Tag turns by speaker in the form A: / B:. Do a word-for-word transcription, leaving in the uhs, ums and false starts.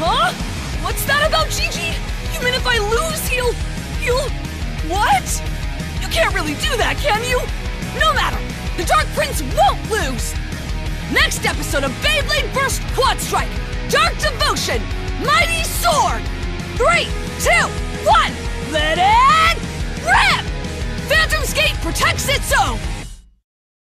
A: Huh? What's that about, Gigi? You mean if I lose, he'll... he'll... what? You can't really do that, can you? No matter! The Dark Prince won't lose! Next episode of Beyblade Burst Quadstrike! Dark Devotion! Mighty Sword! Three, two, one! Let it rip! Phantom's Gate protects its own!